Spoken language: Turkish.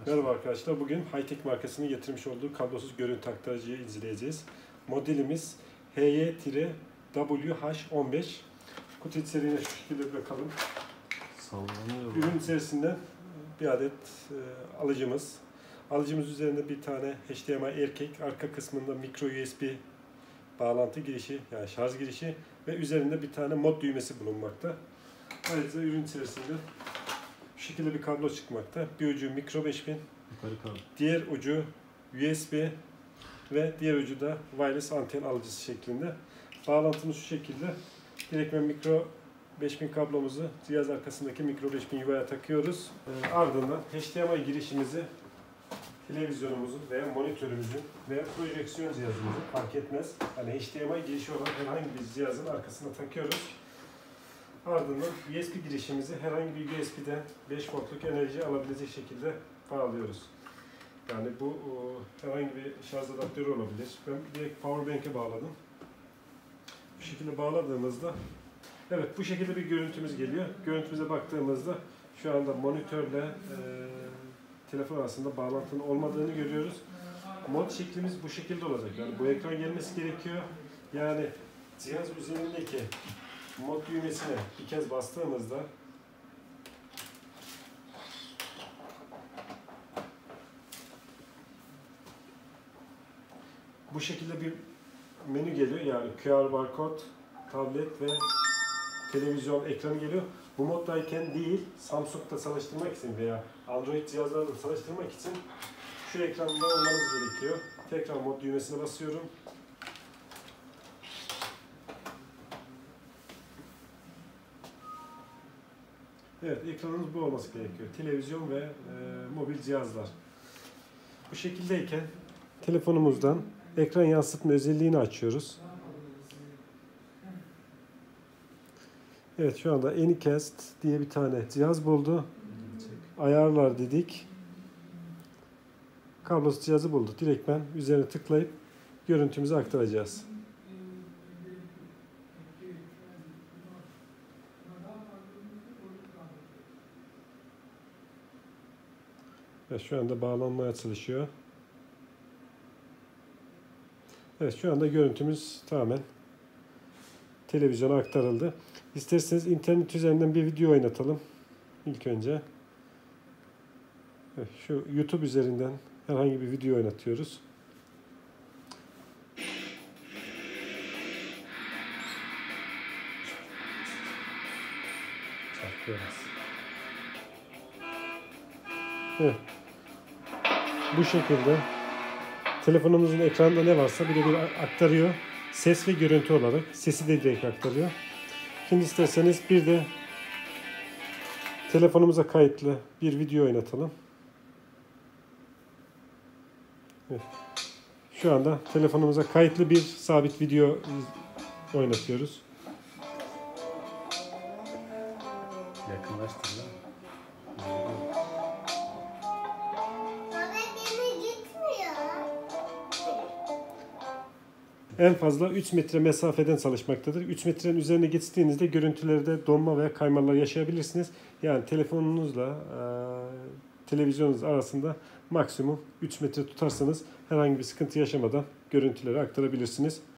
Merhaba arkadaşlar. Bugün Hi-Tech markasının getirmiş olduğu kablosuz görüntü aktarıcıyı inceleyeceğiz. Modelimiz HY-WH15. Kutu içeriğine şu şekilde bakalım. Sallanıyor. Ürün içerisinden bir adet alıcımız. Alıcımız üzerinde bir tane HDMI erkek, arka kısmında micro USB bağlantı girişi, yani şarj girişi ve üzerinde bir tane mod düğmesi bulunmakta. Ayrıca ürün içerisinde bu şekilde bir kablo çıkmakta. Bir ucu micro 5000, diğer ucu USB ve diğer ucu da wireless anten alıcısı şeklinde. Bağlantımız şu şekilde. Direktmen micro 5000 kablomuzu cihaz arkasındaki micro 5000 yuvaya takıyoruz. Ardından HDMI girişimizi televizyonumuzun veya monitörümüzün veya projeksiyon cihazımızın fark etmez. Yani HDMI girişi olan herhangi bir cihazın arkasına takıyoruz. Ardından USB girişimizi herhangi bir USB'den 5 voltluk enerji alabilecek şekilde bağlıyoruz. Yani bu herhangi bir şarj adaptörü olabilir. Ben direkt powerbank'e bağladım. Bu şekilde bağladığımızda evet bu şekilde bir görüntümüz geliyor. Görüntümüze baktığımızda şu anda monitörle telefon arasında bağlantının olmadığını görüyoruz. Mod şeklimiz bu şekilde olacak. Yani bu ekran gelmesi gerekiyor. Yani cihaz üzerindeki mod düğmesine bir kez bastığımızda bu şekilde bir menü geliyor. Yani QR barkod, tablet ve televizyon ekranı geliyor. Bu moddayken değil, Samsung'da çalıştırmak için veya Android cihazlarda çalıştırmak için şu ekranda olmanız gerekiyor. Tekrar mod düğmesine basıyorum. Evet, ekranımız bu olması gerekiyor. Televizyon ve mobil cihazlar. Bu şekildeyken telefonumuzdan ekran yansıtma özelliğini açıyoruz. Evet, şu anda Anycast diye bir tane cihaz buldu. Ayarlar dedik. Kablosuz cihazı buldu. Direktmen üzerine tıklayıp görüntümüzü aktaracağız. Evet, şu anda bağlanmaya çalışıyor. Evet, şu anda görüntümüz tamamen televizyona aktarıldı. İsterseniz internet üzerinden bir video oynatalım. İlk önce. Evet, şu YouTube üzerinden herhangi bir video oynatıyoruz. Evet. Bu şekilde telefonumuzun ekranında ne varsa birebir aktarıyor. Ses ve görüntü olarak. Sesi de direkt aktarıyor. Şimdi isterseniz bir de telefonumuza kayıtlı bir video oynatalım. Evet. Şu anda telefonumuza kayıtlı bir sabit video oynatıyoruz. Yakınlaştır lan. En fazla 3 metre mesafeden çalışmaktadır. 3 metrenin üzerine geçtiğinizde görüntülerde donma veya kaymalar yaşayabilirsiniz. Yani telefonunuzla televizyonunuz arasında maksimum 3 metre tutarsanız herhangi bir sıkıntı yaşamadan görüntüleri aktarabilirsiniz.